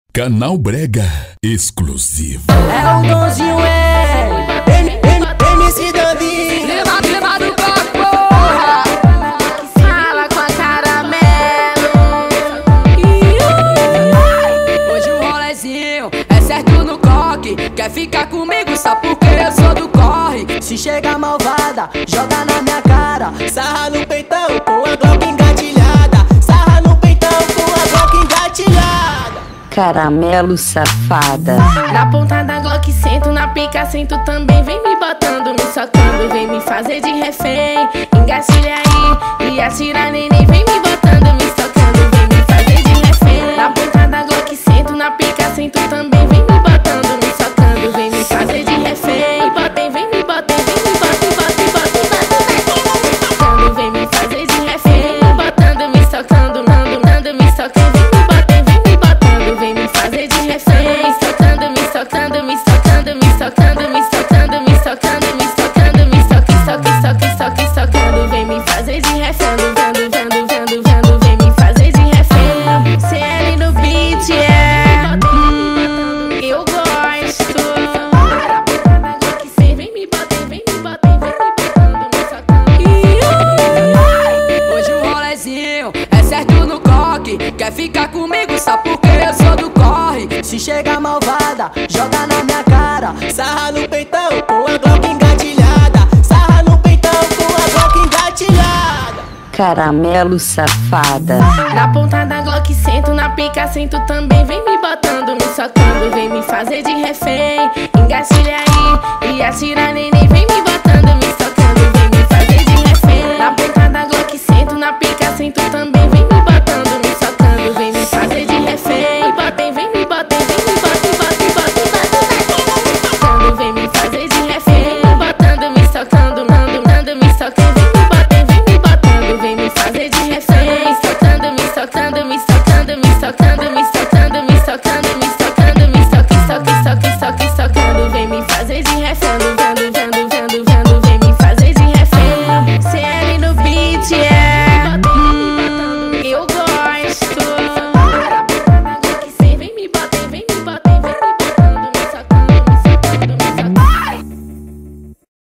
Canal Brega exclusivo. É o Donzinho, MC Davi. Leva do bloco, porra. Fala com a caramelo. Hoje o rolezinho é certo no coque. Quer ficar comigo só porque eu sou do corre. Se chega malvada, joga na minha cara. Sarra no peitão com a Glock engatilhada. Sarra no peitão com a Glock engatilhada. Caramelo safada. Na ponta da Glock sento, na pica sento também. Vem me botando, me socando, vem me fazer de refém. Engatilha aí e atira neném. Vem me botando, me socando, vem me fazer de refém. Na ponta da Glock sento, na pica sento também. Vem me botando, me socando, vem me fazer de refém. Me botem, vem me botem, vem me botem, botem, botem, botem. Socando, vem me fazer de refém. Me botando, me socando, mando, me socando. Vem me botem, vem me botando, vem me fazer de refém. Me socando, me socando, me socando, me socando, me socando, me socando, me socando, me socando, vem me fazer de refém. Vendo, vem me fazer de refém. CL no beat, eu gosto. Vem me botem, vem me botem, vem me botando, me socando. Hoje o rolezinho é certo no coque. Quer ficar comigo só porque eu sou do corre. Se chega malvada, joga na minha cara. Sarra no peitão com a Glock engatilhada. Sarra no peitão com a Glock engatilhada. Caramelo safada. Na ponta da Glock sento, na pica sento também. Vem me botando, me socando, vem me fazer de refém. Engatilha aí e atira neném. Vem me botando, me socando, vem me fazer de refém. Na ponta da Glock sento, na pica sento também.